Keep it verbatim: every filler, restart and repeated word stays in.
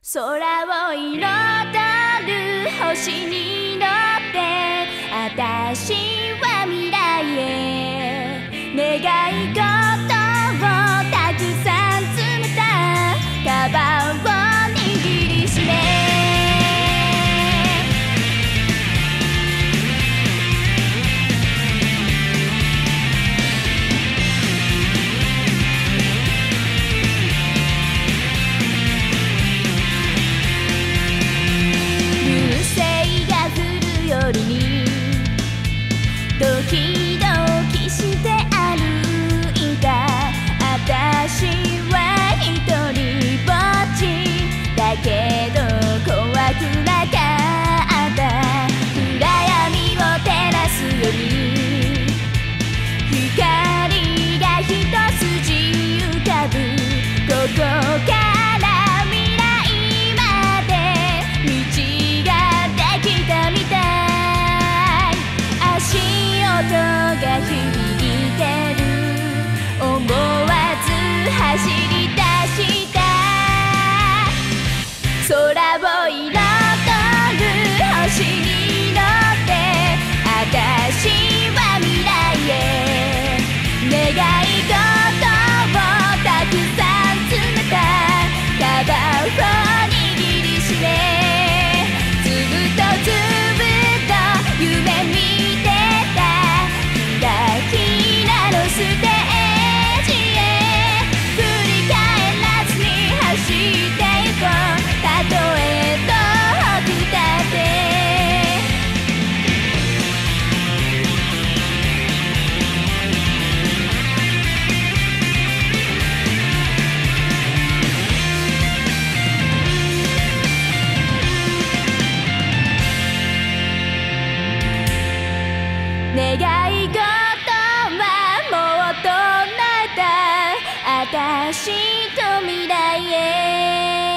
空を彩る星に乗って私は未来へ願い事をたくさん詰めたカバンを握りしめドキドキして歩いた私は一人ぼっちだけど怖くなかった暗闇を照らすより光が一筋浮かぶここから未来まで道ができたみたい音が響いてる思わず走り出した空を彩る星に乗って私は未来へ願い事をたくさん詰めたカバンを握りしめずっとずっと夢見てステージへ振り返らずに走ってゆこうたとえ遠くたって願い事私と未来へ